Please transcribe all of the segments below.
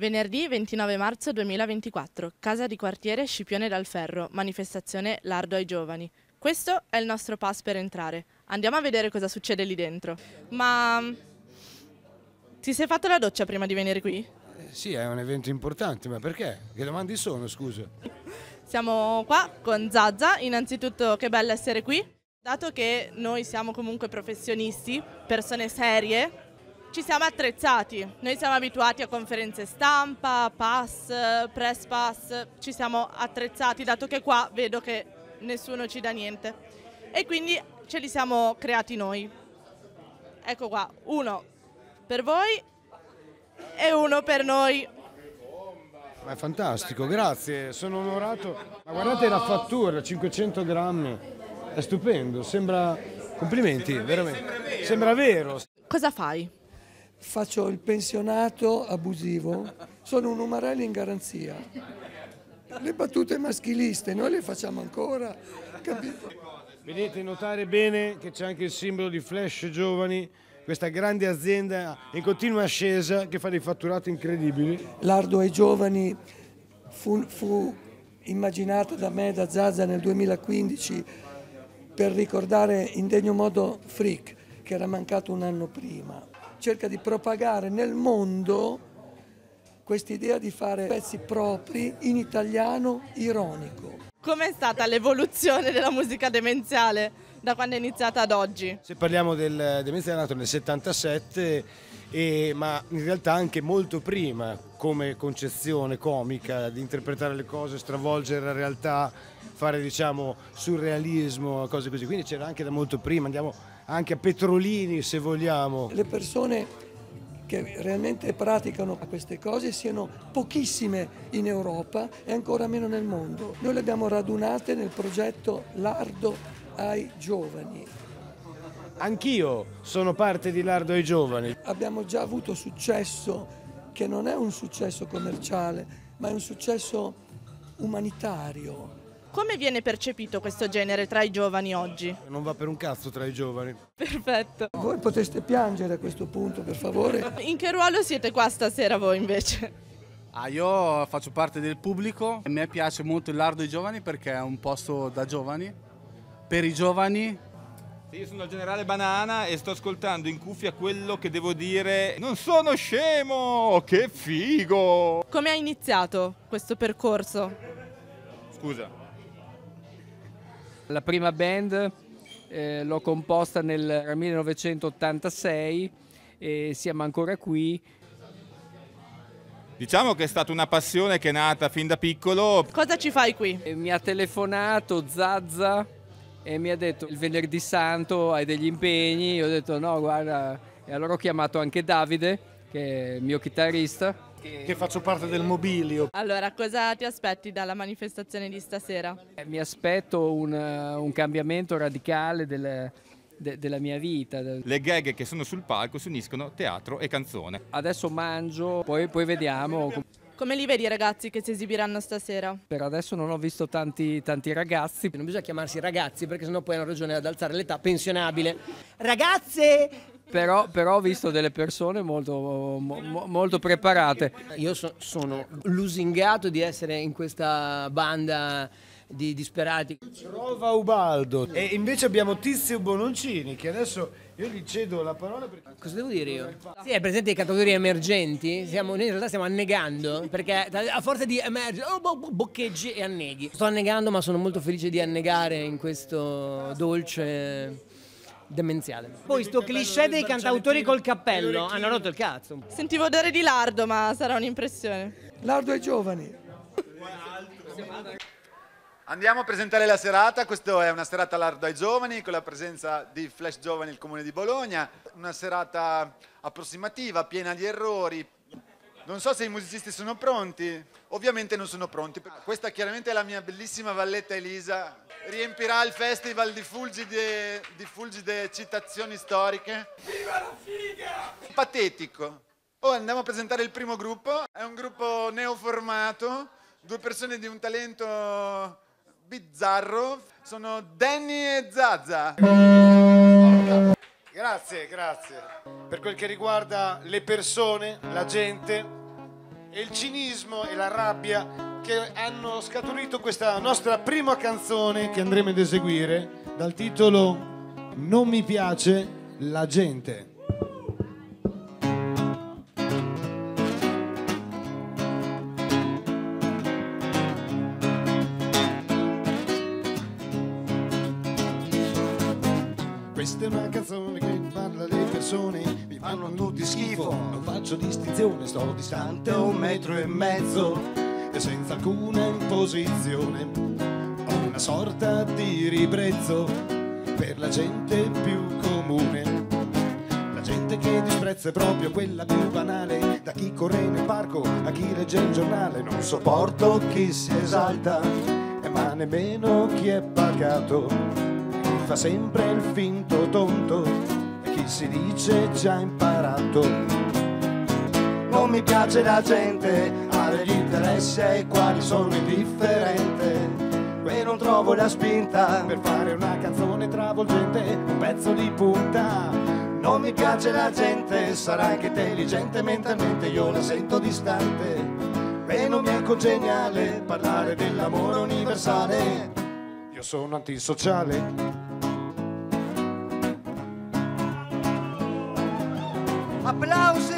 Venerdì 29 marzo 2024, Casa di Quartiere Scipione dal Ferro, manifestazione Lardo ai Giovani. Questo è il nostro pass per entrare. Andiamo a vedere cosa succede lì dentro. Ma ti sei fatto la doccia prima di venire qui? Sì, è un evento importante, ma perché? Che domande sono, scusa? Siamo qua con Zazza, innanzitutto che bello essere qui. Dato che noi siamo comunque professionisti, persone serie, ci siamo attrezzati. Noi siamo abituati a conferenze stampa, pass, press pass, ci siamo attrezzati dato che qua vedo che nessuno ci dà niente. E quindi ce li siamo creati noi. Ecco qua, uno per voi e uno per noi. Ma è fantastico, grazie, sono onorato. Ma guardate la fattura, 500 grammi, è stupendo, sembra... Complimenti, veramente. Sembra vero. Cosa fai? Faccio il pensionato abusivo, sono un umarello in garanzia. Le battute maschiliste noi le facciamo ancora, capito? Vedete notare bene che c'è anche il simbolo di Flash Giovani, questa grande azienda in continua ascesa che fa dei fatturati incredibili. Lardo ai Giovani fu immaginata da me, da Zazza nel 2015 per ricordare in degno modo Frick, che era mancato un anno prima. Cerca di propagare nel mondo quest'idea di fare pezzi propri in italiano ironico. Com'è stata l'evoluzione della musica demenziale da quando è iniziata ad oggi? Se parliamo del demenziale nato nel 77, ma in realtà anche molto prima come concezione comica, di interpretare le cose, stravolgere la realtà, fare diciamo surrealismo, cose così, quindi c'era anche da molto prima, andiamo anche a Petrolini se vogliamo. Le persone che realmente praticano queste cose siano pochissime in Europa e ancora meno nel mondo. Noi le abbiamo radunate nel progetto Lardo ai Giovani. Anch'io sono parte di Lardo ai Giovani. Abbiamo già avuto successo che non è un successo commerciale, ma è un successo umanitario. Come viene percepito questo genere tra i giovani oggi? Non va per un cazzo tra i giovani. Perfetto. Voi potreste piangere a questo punto, per favore? In che ruolo siete qua stasera voi invece? Io faccio parte del pubblico, a me piace molto il Lardo ai Giovani perché è un posto da giovani, per i giovani. Io sono il generale Banana e sto ascoltando in cuffia quello che devo dire. Non sono scemo, che figo! Come ha iniziato questo percorso? Scusa. La prima band l'ho composta nel 1986 e siamo ancora qui. Diciamo che è stata una passione che è nata fin da piccolo. Cosa ci fai qui? Mi ha telefonato Zazza e mi ha detto il venerdì santo hai degli impegni, io ho detto no guarda, e allora ho chiamato anche Davide che è il mio chitarrista. Che faccio parte del mobilio. Allora, cosa ti aspetti dalla manifestazione di stasera? Mi aspetto un cambiamento radicale della mia vita. Le gag che sono sul palco si uniscono teatro e canzone. Adesso mangio, poi vediamo. Come li vedi i ragazzi che si esibiranno stasera? Per adesso non ho visto tanti ragazzi. Non bisogna chiamarsi ragazzi perché sennò poi hanno ragione ad alzare l'età pensionabile. Ragazze! Però ho visto delle persone molto preparate. Io sono lusingato di essere in questa banda di disperati. Trova Ubaldo. E invece abbiamo Tizio Bononcini, che adesso io gli cedo la parola perché... Cosa devo dire io? Sì, è presente i categorie emergenti? Noi in realtà stiamo annegando, perché a forza di emergere, boccheggi e anneghi. Sto annegando, ma sono molto felice di annegare in questo dolce demenziale. Poi sto cliché dei cantautori col cappello hanno rotto il cazzo. Sentivo odore di lardo, ma sarà un'impressione. Lardo ai Giovani. Andiamo a presentare la serata, questa è una serata Lardo ai Giovani con la presenza di Flash Giovani, il Comune di Bologna, una serata approssimativa, piena di errori. Non so se i musicisti sono pronti, ovviamente non sono pronti. Questa chiaramente è la mia bellissima Valletta Elisa, riempirà il festival di fulgide citazioni storiche. Viva la figa! Patetico. Ora andiamo a presentare il primo gruppo, è un gruppo neoformato, due persone di un talento bizzarro, sono Danny e Zazza. Grazie. Per quel che riguarda le persone, la gente, e il cinismo e la rabbia che hanno scaturito questa nostra prima canzone che andremo ad eseguire dal titolo Non mi piace la gente. Questa è una canzone che parla alle persone, mi fanno tutti schifo, non faccio distinzione, sto distante 1,5 metri e senza alcuna imposizione. Ho una sorta di ribrezzo per la gente più comune, la gente che disprezza è proprio quella più banale, da chi corre nel parco a chi legge il giornale. Non sopporto chi si esalta, ma nemmeno chi è pagato, fa sempre il finto tonto e chi si dice già imparato. Non mi piace la gente, ha degli interessi ai quali sono indifferente e non trovo la spinta per fare una canzone travolgente, un pezzo di punta. Non mi piace la gente, sarà anche intelligente mentalmente, io la sento distante e non mi è congeniale parlare dell'amore universale. Io sono antisociale. Applausi!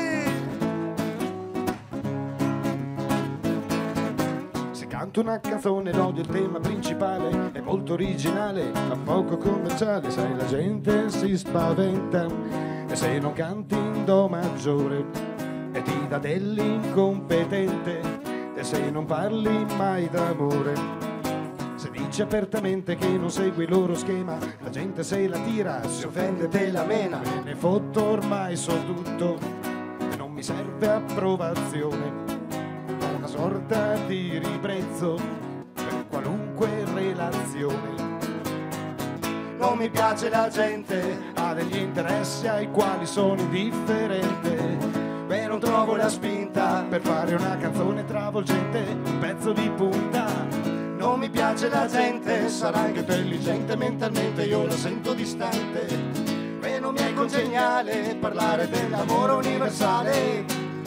Se canto una canzone l'odio il tema principale, è molto originale ma poco commerciale. Sai, la gente si spaventa e se non canti in do maggiore e ti dà dell'incompetente, e se non parli mai d'amore, se dici apertamente che non segui il loro schema, la gente se la tira, si offende, te la mena. Me ne fotto, ormai so tutto e non mi serve approvazione. Ho una sorta di ribrezzo per qualunque relazione. Non mi piace la gente, ha degli interessi ai quali sono indifferente e non trovo la spinta per fare una canzone travolgente, un pezzo di punta. Non mi piace la gente, sarà anche intelligente mentalmente, io la sento distante e non mi è congeniale parlare dell'amore universale.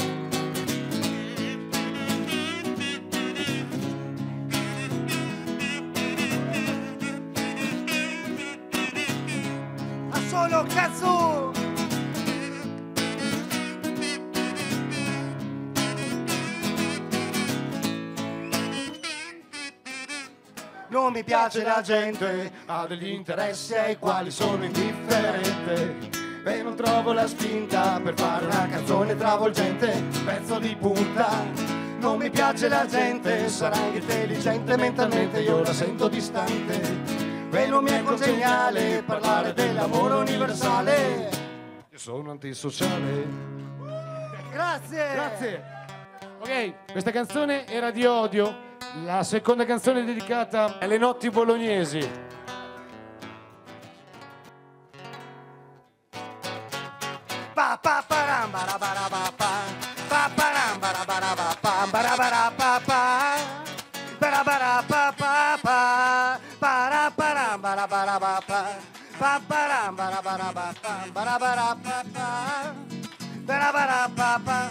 Ma sono cazzo! Non mi piace la gente, ha degli interessi ai quali sono indifferente e non trovo la spinta per fare una canzone travolgente, un pezzo di punta. Non mi piace la gente, sarà anche intelligente mentalmente, io la sento distante e non mi è congeniale parlare dell'amore universale. Io sono antisociale. Grazie! Grazie. Ok, questa canzone era di odio. La seconda canzone è dedicata alle notti bolognesi. Pa pa param bara bara pa pa param bara bara pa bara bara pa bara bara pa para param bara bara pa param bara bara pa bara bara pa.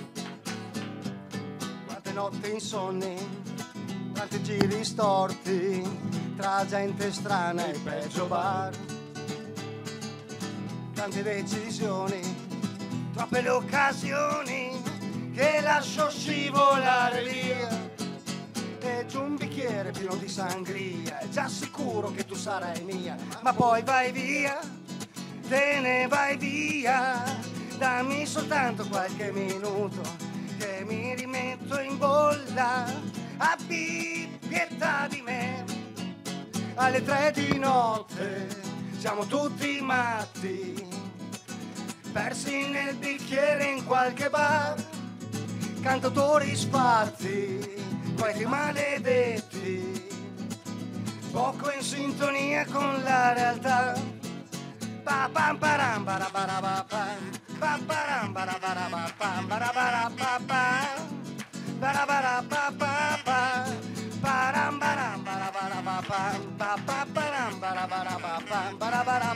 Quante notti insonni, tanti giri storti, tra gente strana e peggio bar. Tante decisioni, troppe le occasioni che lascio scivolare via. E giù un bicchiere pieno di sangria, è già sicuro che tu sarai mia. Ma poi vai via, te ne vai via, dammi soltanto qualche minuto che mi rimetto in bolla. Abbi pietà di me. Alle 3 di notte siamo tutti matti, persi nel bicchiere in qualche bar, cantautori sfarzi, qualche maledetti, poco in sintonia con la realtà. Pa pam param bara bara pa pa param bara bara pa bara bara pa bara bara pa pa param baram bara bara pa param bara bara pa bara bara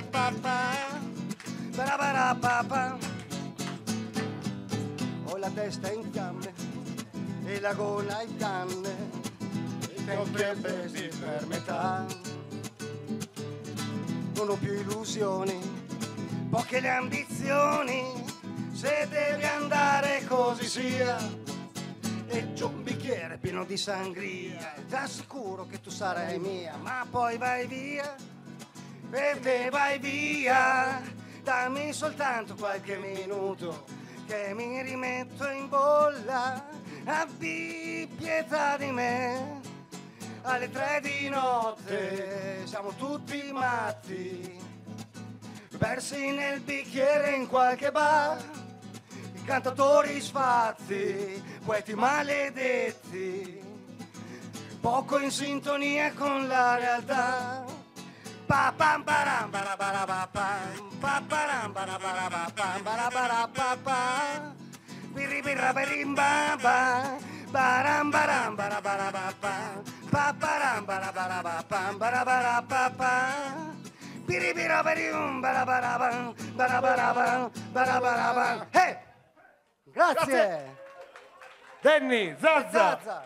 pa. Ho la testa in fiamme, e la gola ai canne, i tempi e besi per metà. Non ho più illusioni, poche le ambizioni, se deve andare così sia. E c'ho un bicchiere pieno di sangria, ti assicuro che tu sarai mia, ma poi vai via, perché vai via. Dammi soltanto qualche minuto che mi rimetto in bolla, abbi pietà di me. Alle 3 di notte siamo tutti matti, persi nel bicchiere in qualche bar, i cantatori sfatti, poeti maledetti, poco in sintonia con la realtà. Pa pam param barabarabarapam, pa param barabarabarapam, barabarapapa, biribirra berimbaba, baram baram barabarapam, pa param barabarapam, barabarapapa, biribirra berim barabarabam, barabarabam, barabarabam. Hey! Grazie! Danny, Zazza!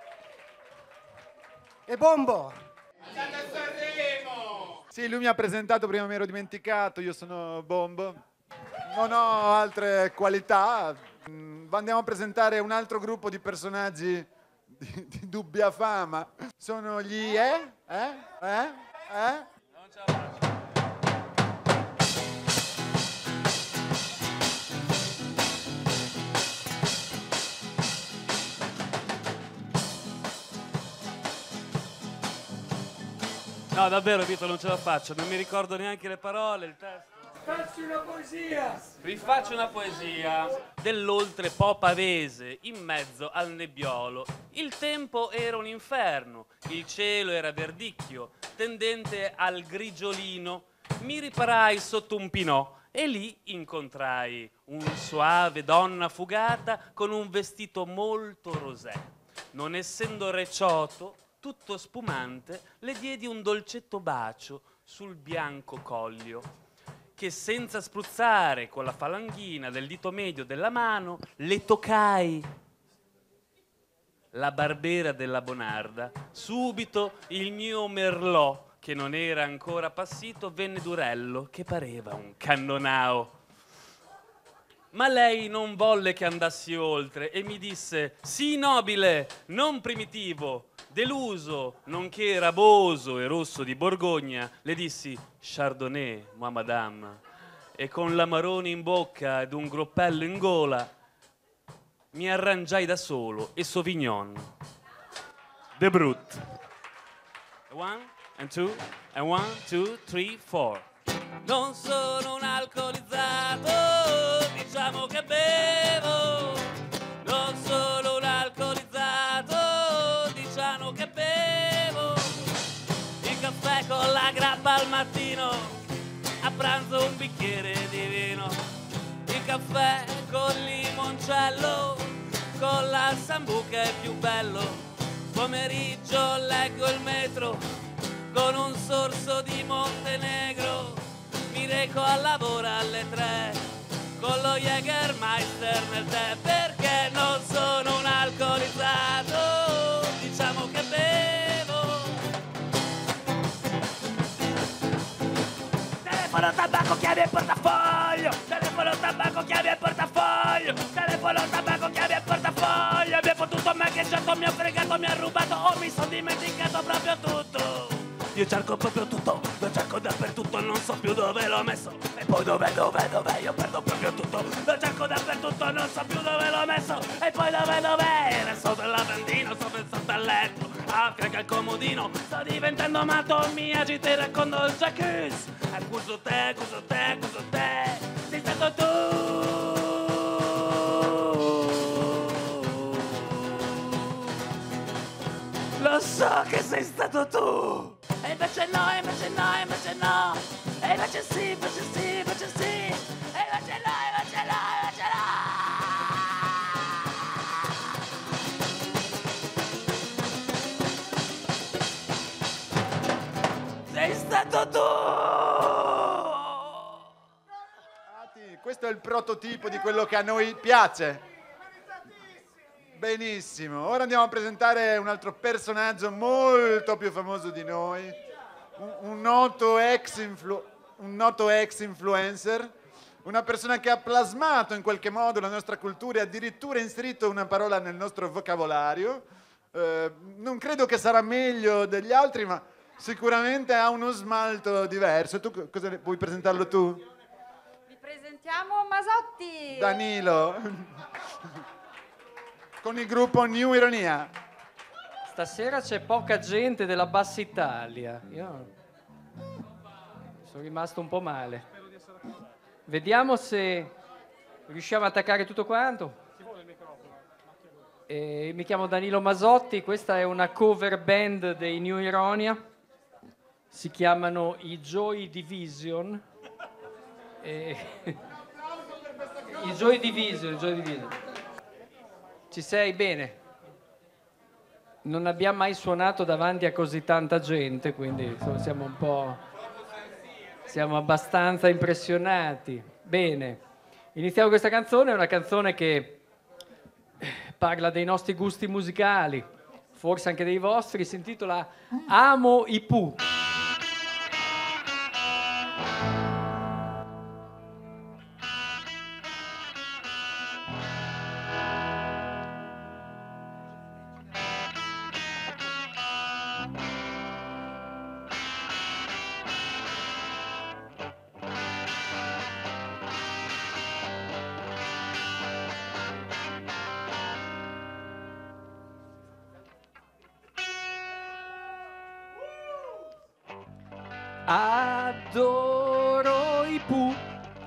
E Bombo! Sì, lui mi ha presentato, prima mi ero dimenticato, io sono Bombo, non ho altre qualità. Andiamo a presentare un altro gruppo di personaggi di dubbia fama. Sono gli Non ce la faccio. No, davvero Vito, non ce la faccio, non mi ricordo neanche le parole, il testo. Facci una poesia! Vi faccio una poesia dell'oltrepo pavese, in mezzo al nebbiolo. Il tempo era un inferno, il cielo era verdicchio, tendente al grigiolino. Mi riparai sotto un pinò e lì incontrai una suave donna fugata con un vestito molto rosé. Non essendo recioto, tutto spumante, le diedi un dolcetto bacio sul bianco collio, che senza spruzzare con la falanghina del dito medio della mano, le toccai la barbera della Bonarda. Subito il mio merlot, che non era ancora passito, venne durello, che pareva un cannonao. Ma lei non volle che andassi oltre e mi disse: «Sì, nobile, non primitivo, deluso, nonché raboso e rosso di Borgogna». Le dissi: «Chardonnay, moi madame». E con l'amarone in bocca ed un groppello in gola mi arrangiai da solo e Sauvignon de Brut. 1 and 2 and 1 2 3 4. Non sono un alcolizzato, diciamo che bevo. Non sono un alcolizzato, diciamo che bevo. Il caffè con la grappa al mattino, a pranzo un bicchiere di vino. Il caffè con limoncello, con la sambuca è più bello. Pomeriggio leggo il metro con un sorso di Montenegro. Mi reco al lavoro alle 3 con lo Jägermeister nel tè, perché non sono un alcolizzato, diciamo che bevo. Telefono, tabacco, chiavi e portafoglio. Telefono, tabacco, chiavi e portafoglio. Telefono, tabacco, chiavi e portafoglio. Mi ha fottuto, mi ha ghiacciato, mi ha fregato, mi ha rubato, o mi sono dimenticato proprio tutto. Io cerco proprio tutto, lo cerco dappertutto, non so più dove l'ho messo. E poi dove, io perdo proprio tutto. Lo cerco dappertutto, non so più dove l'ho messo. E poi dove, era sotto il lavandino, sto pensando al letto, a fianco al comodino. Sto diventando matto, mi agito e racconto il jacuzzi. Accuso te, sei stato tu. Lo so che sei stato tu. E invece no, e invece no, e invece no. E invece sì, invece sì, invece sì. E invece no, e invece no, e invece no. Sei stato tu. Questo è il prototipo di quello che a noi piace. Benissimo, ora andiamo a presentare un altro personaggio molto più famoso di noi, un noto ex influencer, una persona che ha plasmato in qualche modo la nostra cultura e addirittura inserito una parola nel nostro vocabolario. Non credo che sarà meglio degli altri, ma sicuramente ha uno smalto diverso. Tu cosa vuoi presentarlo tu? Vi presentiamo Masotti. Danilo, con il gruppo New Ironia. Stasera c'è poca gente della Bassa Italia. Io sono rimasto un po' male. Vediamo se riusciamo a attaccare tutto quanto. Mi chiamo Danilo Masotti, questa è una cover band dei New Ironia. Si chiamano i Joy Division. I Joy Division. Ci sei? Bene. Non abbiamo mai suonato davanti a così tanta gente, quindi insomma, siamo abbastanza impressionati. Bene, iniziamo questa canzone, è una canzone che parla dei nostri gusti musicali, forse anche dei vostri, si intitola Amo i Pooh. Adoro i Pooh,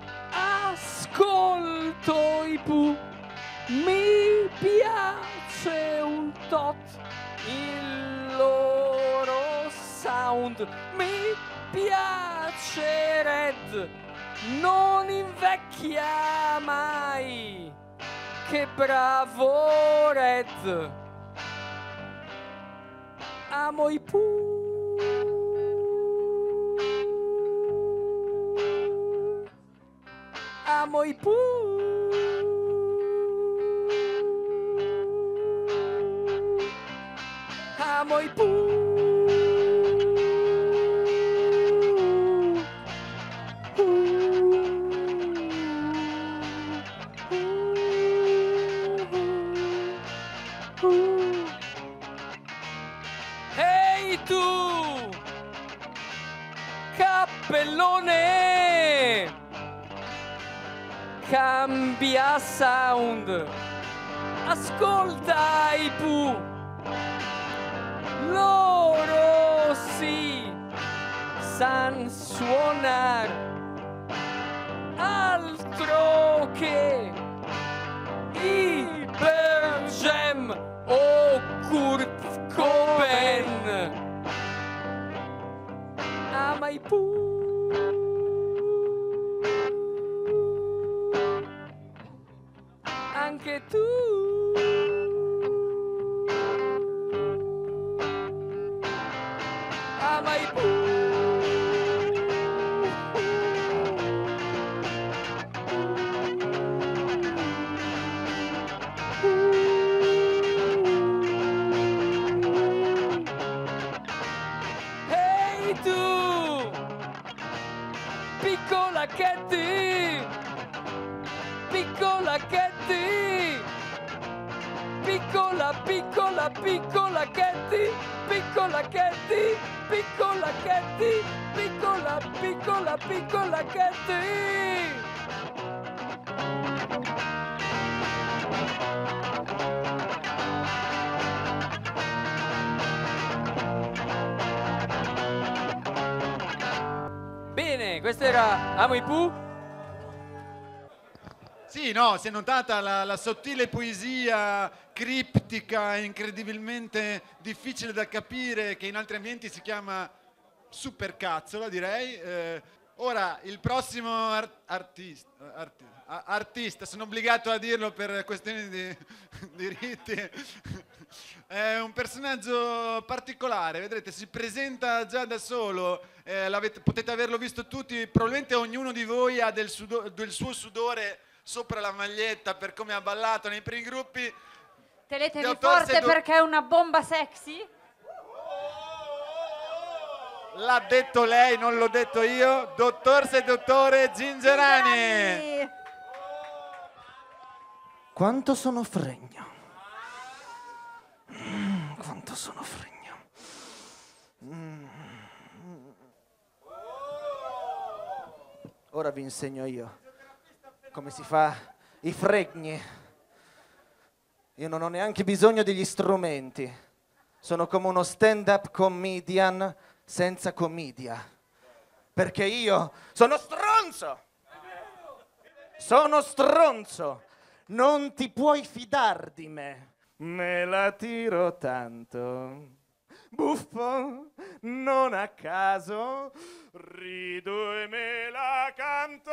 ascolto i Pooh, mi piace un tot il loro sound, mi piace Red, non invecchia mai, che bravo Red, amo i Pooh. Amo i Pooh. Amo i Pooh. Ehi tu, cappellone! Cambia sound, ascolta i Pooh, loro sì, san suonar, altro che i Pearl Jam o Kurt Cobain, ama i Pooh. Anche tu ama i Pooh. Ehi tu, piccola Katy, piccola Katy, piccola Katy, piccola Katy, piccola Katy, piccola Katy. Bene, questo era Amo i Pooh. Sì, no, si è notata la sottile poesia criptica, incredibilmente difficile da capire, che in altri ambienti si chiama supercazzola, direi. Ora, il prossimo artista, sono obbligato a dirlo per questioni di diritti, è un personaggio particolare, vedrete, si presenta già da solo, potete averlo visto tutti, probabilmente ognuno di voi ha del suo sudore sopra la maglietta per come ha ballato nei primi gruppi. Tenetevi Dottor forte perché è una bomba sexy. L'ha detto lei, non l'ho detto io. Dottor Seduttore Gingerani. Quanto sono fregno. Quanto sono fregno. Ora vi insegno io come si fa i fregni. Io non ho neanche bisogno degli strumenti. Sono come uno stand-up comedian senza commedia. Perché io sono stronzo! Sono stronzo! Non ti puoi fidar di me. Me la tiro tanto. Buffo, non a caso, rido e me la canto.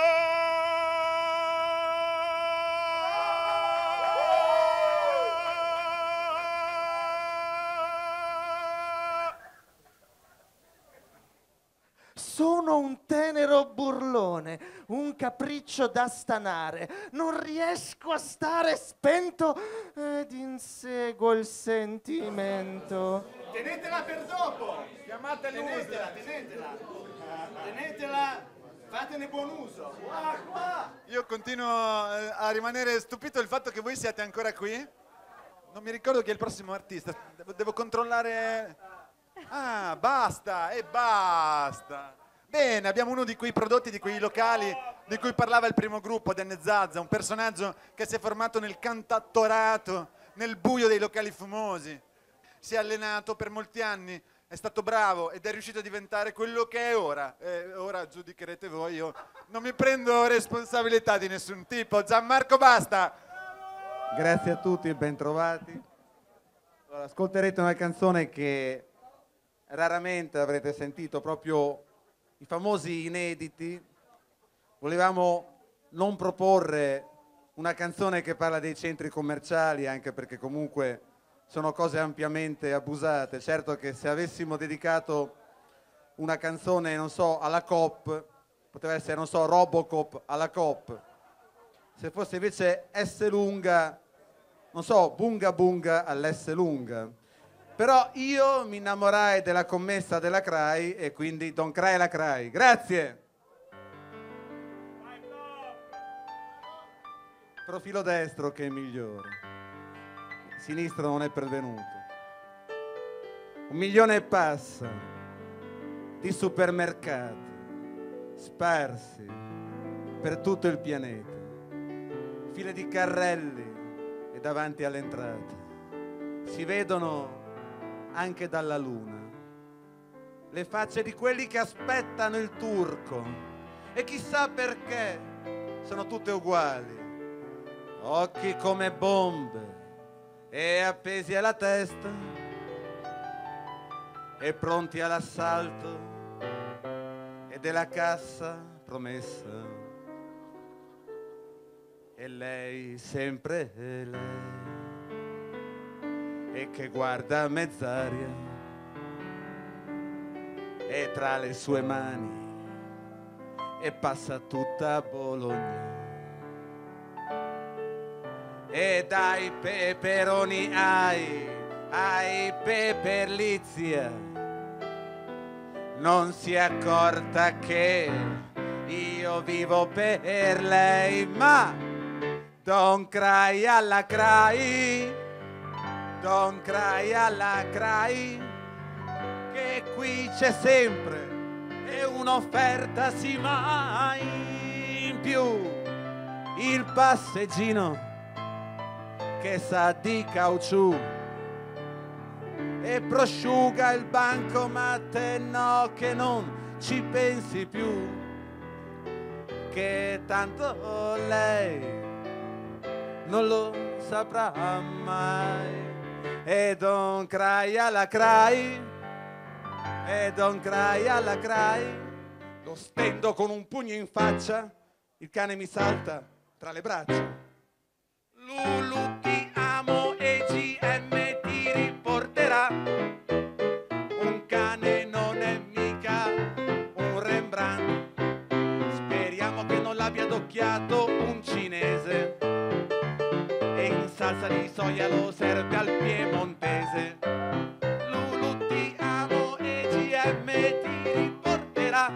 Sono un tenero burlone, un capriccio da stanare. Non riesco a stare spento ed inseguo il sentimento. Tenetela per dopo! Chiamate Tenetela, tenetela! Tenetela, fatene buon uso! Qua! Io continuo a rimanere stupito del fatto che voi siate ancora qui. Non mi ricordo chi è il prossimo artista. Devo controllare. Ah, basta e basta. Bene, abbiamo uno di quei prodotti, di quei locali di cui parlava il primo gruppo, Denne Zazza, un personaggio che si è formato nel cantautorato, nel buio dei locali fumosi. Si è allenato per molti anni, è stato bravo ed è riuscito a diventare quello che è ora. Ora giudicherete voi, io non mi prendo responsabilità di nessun tipo. Gianmarco Basta. Grazie a tutti e bentrovati. Allora, ascolterete una canzone che raramente avrete sentito, proprio i famosi inediti. Volevamo non proporre una canzone che parla dei centri commerciali, anche perché comunque sono cose ampiamente abusate. Certo che se avessimo dedicato una canzone, non so, alla Coop, poteva essere, non so, Robocop alla Coop. Se fosse invece S lunga, non so, Bunga Bunga all'S lunga. Però io mi innamorai della commessa della CRAI e quindi Don't Cry la CRAI. Grazie! Profilo destro che è migliore. Sinistro non è pervenuto. 1 milione e passa di supermercati sparsi per tutto il pianeta. File di carrelli e davanti alle entrate. Si vedono anche dalla luna le facce di quelli che aspettano il turco e chissà perché sono tutte uguali, occhi come bombe e appesi alla testa e pronti all'assalto e della cassa promessa e lei sempre lei e che guarda a mezz'aria e tra le sue mani e passa tutta Bologna e dai peperoni ai peperlizia non si è accorta che io vivo per lei, ma don't cry alla CRAI, don't cry alla CRAI, che qui c'è sempre e un'offerta sì mai in più, il passeggino che sa di caucciù e prosciuga il bancomat e no che non ci pensi più, che tanto lei non lo saprà mai. E don't cry alla CRAI, e don't cry alla CRAI. Lo stendo con un pugno in faccia, il cane mi salta tra le braccia. Lulu ti amo e GM ti riporterà. Un cane non è mica un Rembrandt. Speriamo che non l'abbia adocchiato un cinese e in salsa di soia lo serve al piemontese. Lulu ti amo e GM ti riporterà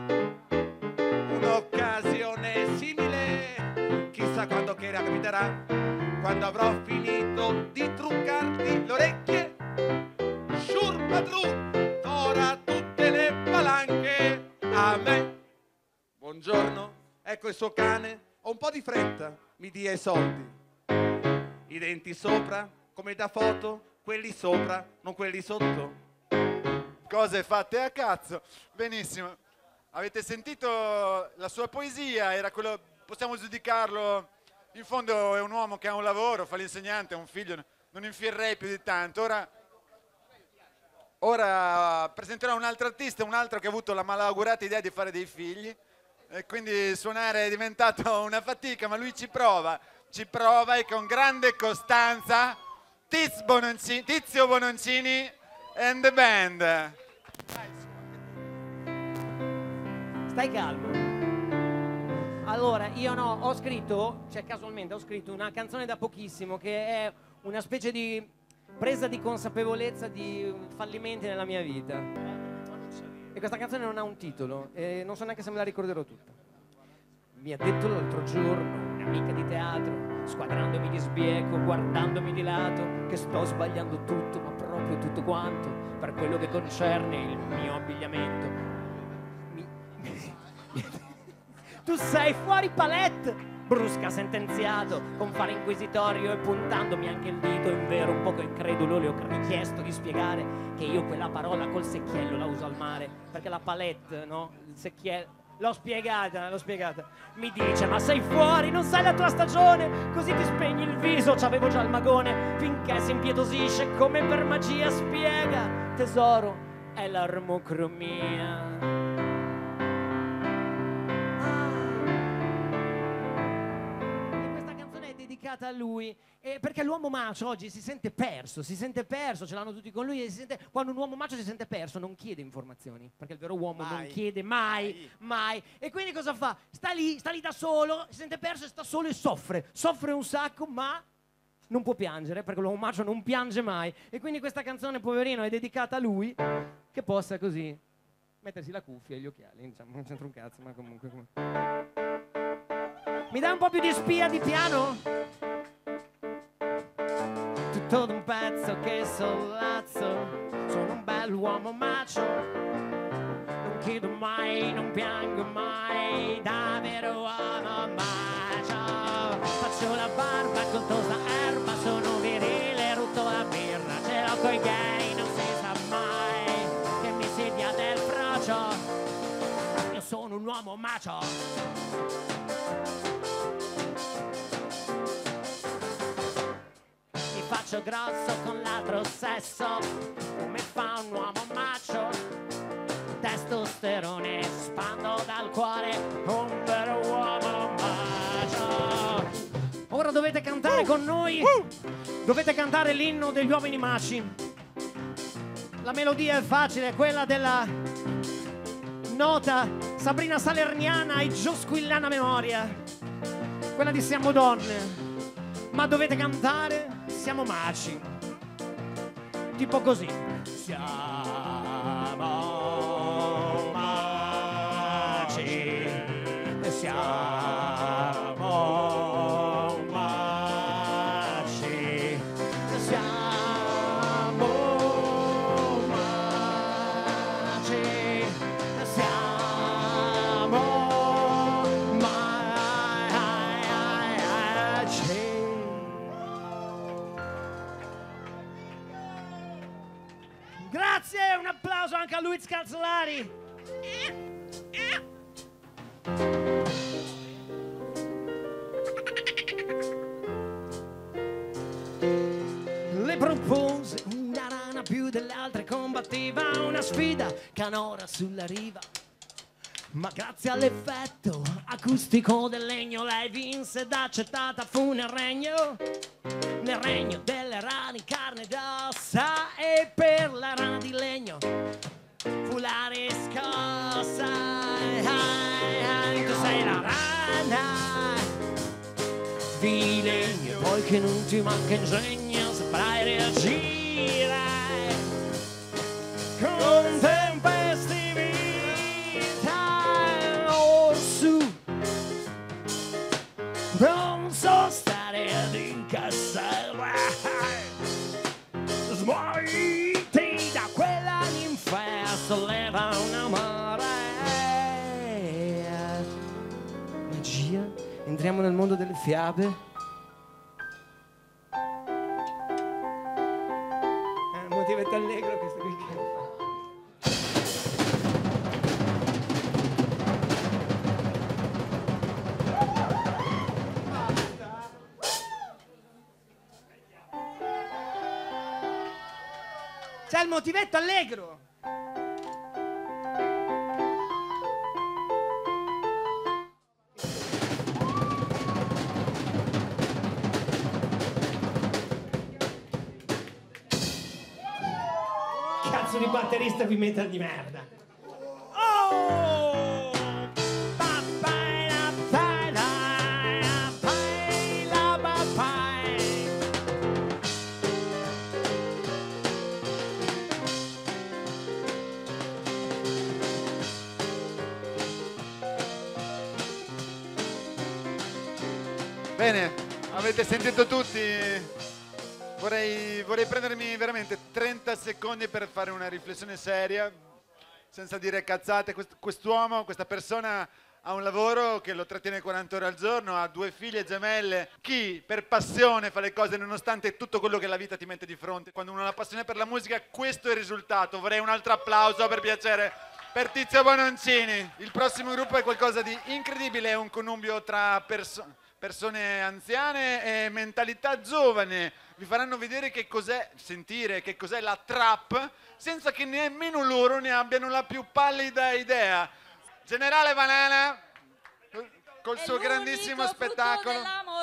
un'occasione simile, chissà quando che capiterà, quando avrò finito di truccarti le orecchie. Shurpadru, ora tutte le palanche a me. Buongiorno, ecco il suo cane, ho un po' di fretta, mi dia i soldi. I denti sopra, come da foto, quelli sopra, non quelli sotto. Cose fatte a cazzo. Benissimo. Avete sentito la sua poesia? Era quello, possiamo giudicarlo. In fondo è un uomo che ha un lavoro, fa l'insegnante, ha un figlio, non infierrei più di tanto. Ora presenterò un altro artista, un altro che ha avuto la malaugurata idea di fare dei figli e quindi suonare è diventato una fatica, ma lui ci prova e con grande costanza. Tizio Bononcini and the band. Stai calmo. Allora, io ho scritto, casualmente ho scritto una canzone da pochissimo che è una specie di presa di consapevolezza di fallimenti nella mia vita. E questa canzone non ha un titolo e non so neanche se me la ricorderò tutta. Mi ha detto l'altro giorno un'amica di teatro, squadrandomi di sbieco, guardandomi di lato, che sto sbagliando tutto, ma proprio tutto quanto, per quello che concerne il mio abbigliamento. Tu sei fuori palette! Brusca sentenziato, con fare inquisitorio e puntandomi anche il dito, in vero un poco incredulo le ho richiesto di spiegare che io quella parola col secchiello la uso al mare, perché la palette, no? Il secchiello... L'ho spiegata. Mi dice, ma sei fuori, non sai la tua stagione, così ti spegni il viso, c'avevo già il magone, finché si impietosisce come per magia, spiega, tesoro, è l'armocromia. A lui, perché l'uomo macio oggi si sente perso, ce l'hanno tutti con lui e quando un uomo macio si sente perso non chiede informazioni, perché il vero uomo non chiede mai. E quindi cosa fa? Sta lì da solo, si sente perso e sta solo e soffre un sacco, ma non può piangere, perché l'uomo macio non piange mai. E quindi questa canzone, poverino, è dedicata a lui, che possa così mettersi la cuffia e gli occhiali, diciamo, non c'entra un cazzo, ma comunque. Mi dai un po' più di spia di piano? Tutto d'un pezzo che sollazzo, sono un bell'uomo macio, non chiedo mai, non piango mai, da vero uomo macio. Faccio la barba con tosta erba, sono virile, rutto la birra, ce l'ho coi gay, non si sa mai che mi sedia del frocio, io sono un uomo macio. Faccio grosso con l'altro sesso, come fa un uomo macio, testosterone spando dal cuore, un vero uomo macio. Ora dovete cantare con noi, dovete cantare l'inno degli uomini maci. La melodia è facile, è quella della nota Sabrina Salerniana e Gio Squillana memoria, quella di Siamo donne, ma dovete cantare Siamo maci, tipo così. Siamo maci, siamo maci, siamo maci, siamo maci. Grazie, un applauso anche a Luiz Calzolari. Le propose una rana più delle altre, combatteva una sfida canora sulla riva. Ma grazie all'effetto acustico del legno lei vinse ed accettata fu nel regno delle rane carne ed ossa, e per la rana di legno fu la riscossa. Tu sei la rana di legno, poi che non ti manca ingegno, se avrai reagirai con tempestività su. Non so stare ad incassare, smuoviti da quella ninfea, solleva una marea. Magia? Entriamo nel mondo delle fiabe? Motivetto allegro questo qui. C'è il motivetto allegro. Cazzo di batterista qui metal di merda. Oh! Bene, avete sentito tutti? Vorrei prendermi veramente 30 secondi per fare una riflessione seria, senza dire cazzate. Quest'uomo, questa persona ha un lavoro che lo trattiene 40 ore al giorno, ha 2 figlie gemelle. Chi per passione fa le cose nonostante tutto quello che la vita ti mette di fronte? Quando uno ha la passione per la musica, questo è il risultato. Vorrei un altro applauso per piacere per Tizio Bononcini. Il prossimo gruppo è qualcosa di incredibile, è un connubio tra persone anziane e mentalità giovane. Vi faranno vedere che cos'è sentire, che cos'è la trap, senza che nemmeno loro ne abbiano la più pallida idea. Generale Banana, col suo grandissimo spettacolo.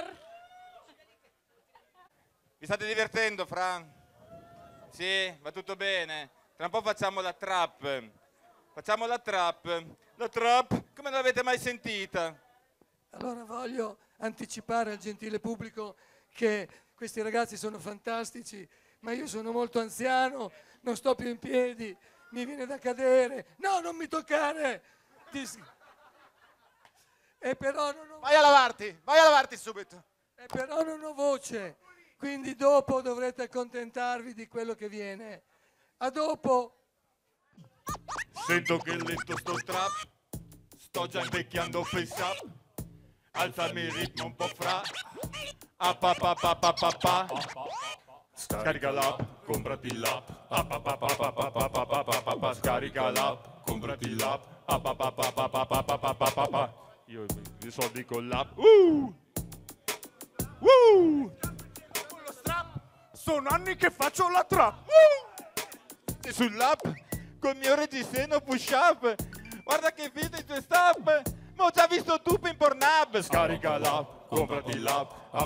Vi state divertendo, Fran? Sì, va tutto bene. Tra un po' facciamo la trap. Facciamo la trap. La trap, come non l'avete mai sentita? Allora voglio anticipare al gentile pubblico che questi ragazzi sono fantastici, ma io sono molto anziano, non sto più in piedi, mi viene da cadere. No, non mi toccare! E però non ho... vai a lavarti subito. E però non ho voce, quindi dopo dovrete accontentarvi di quello che viene. A dopo! Sento che lento sto trap, sto già invecchiando face up. Alzami il ritmo un po' fra. Scarica l'app, comprati l'app. Scarica l'app, comprati l'app. Io i soldi con l'app. Sono anni che faccio la trap. E sull'app col mio reggiseno push up. Guarda che video i tuoi stop. Ma ho già visto tu in Pornhub. Scarica l'app, comprati l'app.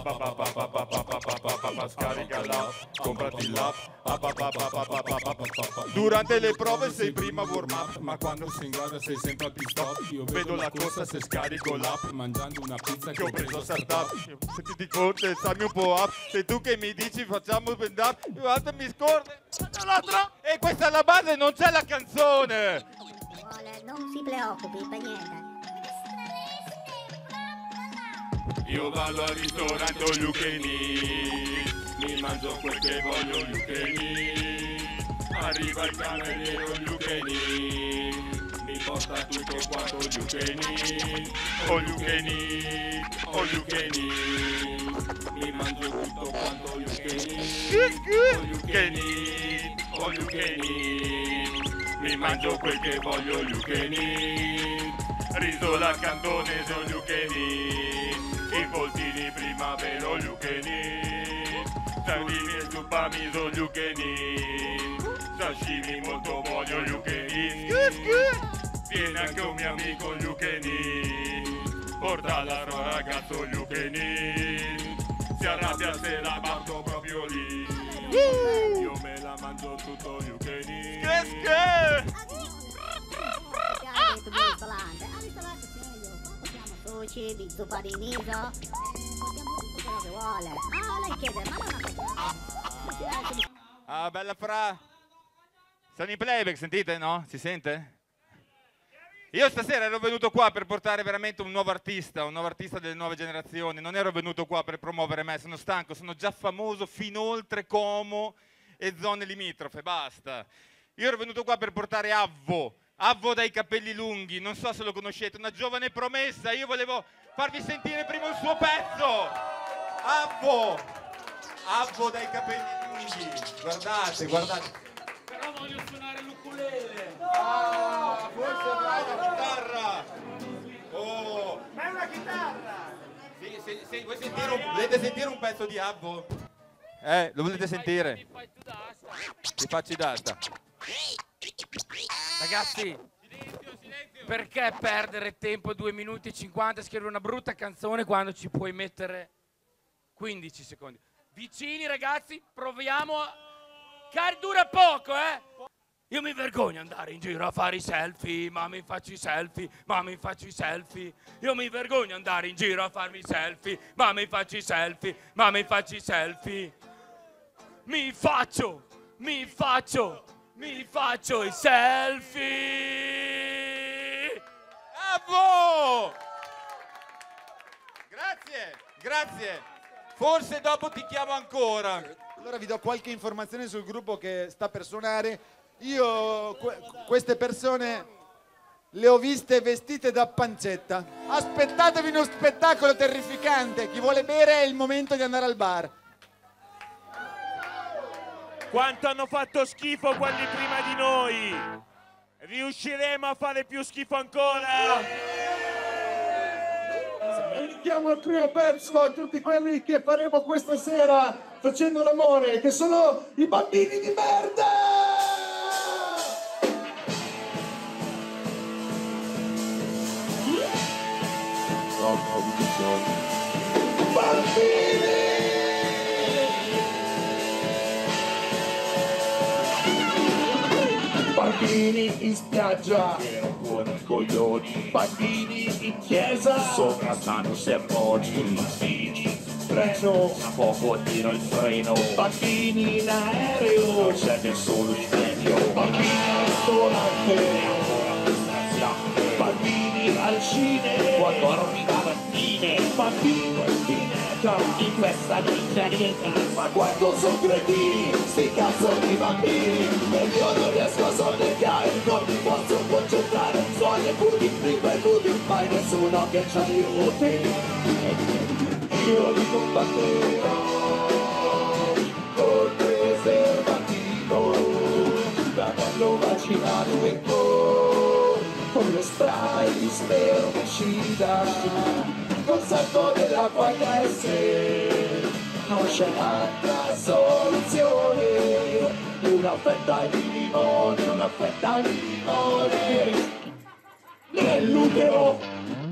Scarica l'app, comprati l'app. Durante le prove sei prima warm up, ma quando sei in gara sei sempre al pit stop. Io vedo la corsa se scarico l'app, mangiando una pizza che ho preso a startup. Se ti dico sammi un po' up, sei tu che mi dici facciamo bend up. Io alto mi scorre. E questa è la base, non c'è la canzone. Non si preoccupi per niente. Io vado al ristorante all you can eat, mi mangio quel che voglio all you can eat. Arriva il cameriero all you can eat, mi porta tutto quanto all you can eat. All you can eat, all you can eat, mi mangio tutto quanto all you can eat. All you can eat, all you can eat, mi mangio quel che voglio all you can eat. Risola cantonese all you can eat, i voltini primavera all you can eat, sardine e zupami all you can eat, sashimi molto voglio all you can eat. Viene anche un mio amico all you can eat, porta la sua ragazza all you can eat, si arrabbia se la batto proprio lì, io me la mangio tutto all you can eat. Sushi, di zuppa di miso, portiamo tutto quello che vuole. Ah, lei chiede, ma non ha Ah, bella Fra. Sono in playback, sentite, no? Si sente? Io stasera ero venuto qua per portare veramente un nuovo artista delle nuove generazioni. Non ero venuto qua per promuovere me, sono stanco, sono già famoso fin oltre Como e zone limitrofe, basta. Io ero venuto qua per portare Avvo dai capelli lunghi, non so se lo conoscete, una giovane promessa. Io volevo farvi sentire prima il suo pezzo. Avvo dai capelli lunghi. Guardate. Però voglio suonare l'ukulele. Ah, forse avrai la chitarra. Oh. Ma è una chitarra! Sì, volete sentire un pezzo di Avvo? Lo volete sentire? Ti faccio d'asta. Ragazzi, perché perdere tempo 2 minuti e 50 a scrivere una brutta canzone quando ci puoi mettere 15 secondi? Vicini ragazzi, proviamo a... dura poco, Io mi vergogno andare in giro a fare i selfie, ma mi faccio i selfie. Io mi vergogno andare in giro a farmi i selfie, ma mi faccio i selfie. Mi faccio i selfie. Avvo! Grazie. Forse dopo ti chiamo ancora. Allora vi do qualche informazione sul gruppo che sta per suonare. Io queste persone le ho viste vestite da pancetta. Aspettatevi uno spettacolo terrificante. Chi vuole bere è il momento di andare al bar. Quanto hanno fatto schifo quelli prima di noi? Riusciremo a fare più schifo ancora? Dedichiamo al primo pezzo a tutti quelli che faremo questa sera facendo l'amore, che sono i bambini di merda! Bambini! Bambini in spiaggia, buoni coglioni. Bambini in chiesa, sopra stanno sermoni. Bambini treno, a poco tiro il freno. Bambini in aereo, non c'è nessuno in medio. Bambini al ristorante, bambini al cinema, quando dormi da bambine. Bambini in pineta, in questa vita niente. Ma quando sono cretini, sti cazzo di bambini. E io non riesco a sonnecchiare, non mi posso concentrare. So le buchi, prima e buchi, mai nessuno che ci aiuti. Io li combatterò col preservativo, l'anello vacinale con lo spray di spermicida, col sacco dell'acqua S. Non c'è altra soluzione, una fetta di limone nell'utero.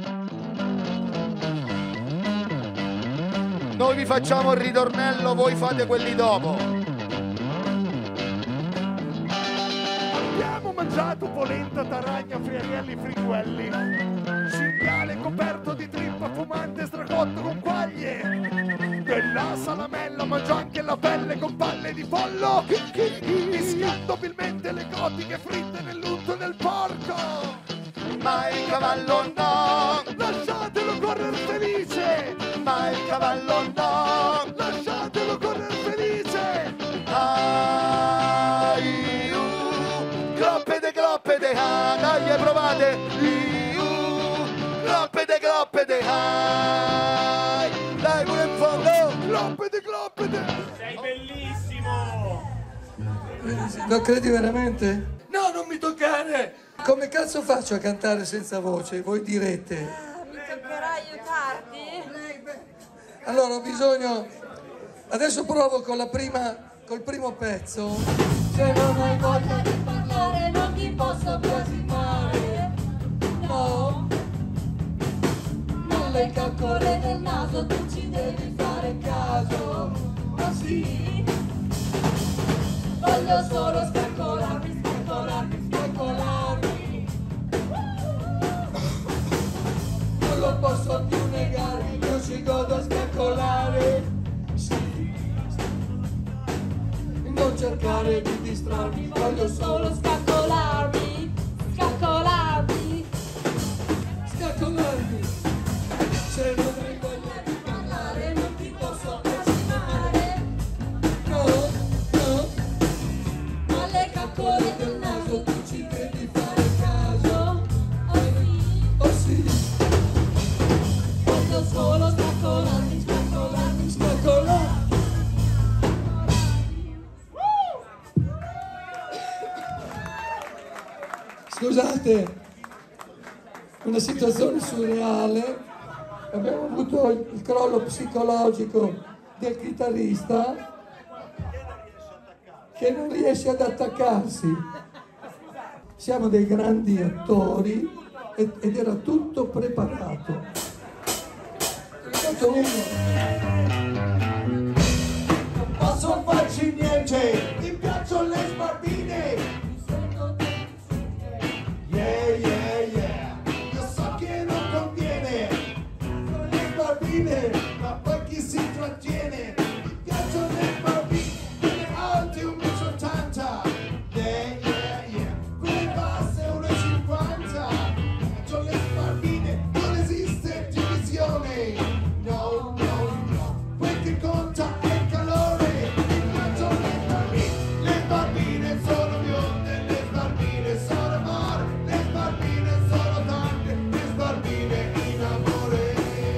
Noi vi facciamo il ritornello, voi fate quelli dopo. Abbiamo mangiato polenta, taragna, friarielli, friguelli, cinghiale coperto di trippa fumante stracotto con quaglie. Della salamella mangio anche la pelle con palle di pollo, mischiando abilmente le gotiche fritte nell'unto del porco. Ma il cavallo no, lasciatelo correre felice. Ma il cavallo no, lasciatelo correre felice. Gloppe de dai provate. Gloppe de dai pure in fondo. Gloppe de. Sei bellissimo. Lo credi veramente? No, non mi toccare! Come cazzo faccio a cantare senza voce? Voi direte. Mi toccherà aiutarti? Allora ho bisogno. Adesso provo col primo pezzo. Se non hai voglia di parlare non ti posso biasimare. No. Nelle calcole del naso tu ci devi fare caso. Ma sì. Voglio solo scaccolarmi. Non lo posso più negare, io ci godo a scaccolare. Sì. cercare di distrarmi, Voglio solo scaccolarmi, scaccolarmi. scaccolarmi. Se non hai voglia di parlare non ti posso approssimare. No, no, Alle caccole del naso tu ci devi fare caso. oh sì, Oh sì, voglio solo scaccolarmi, scaccolarmi, scaccolarmi. Scusate, una situazione surreale. Abbiamo avuto il crollo psicologico del chitarrista che non riesce ad attaccarsi. Siamo dei grandi attori ed era tutto preparato. È stato Non posso farci niente, mi piacciono le sbarbine. Yeah, yeah, yeah. Io so che non conviene. Le sbarbine, ma poi chi si trattiene? Mi piacciono le sbarbine alte 1,80 m. Yeah, yeah, yeah. Quelle basse 1,50 m. Mi piacciono le sbarbine, non esiste divisione. No, no, no. Quel che conta è il calore. Mi piacciono le barbine sono bionde, le barbine sono amore, le barbine sono tante, le barbine in amore.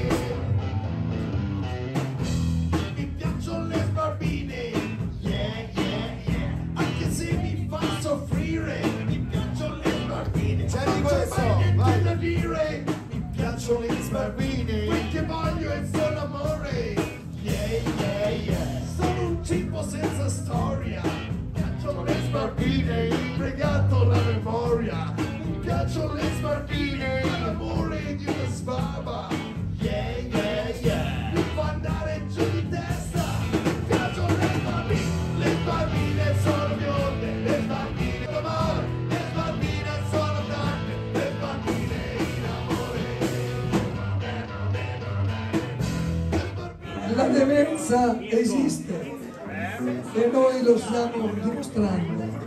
Mi piacciono le barbine, yeah, yeah, yeah. Anche se mi fa soffrire, mi piacciono le barbine. C'è di questo, vai da dire. Mi piacciono le barbine, quel che voglio è solo amore. Yeah, yeah, yeah. Sono un tipo senza storia. Mi piacciono le sbarbine, impiegato la memoria. Mi piacciono le sbarbine, l'amore di una sbaba. Yeah, yeah, yeah. Mi fa andare giù di testa. Mi piacciono le barbine sono bionde, le barbine d'amore, le barbine sono tante, le barbine in amore. La demenza esiste e noi lo stiamo dimostrando.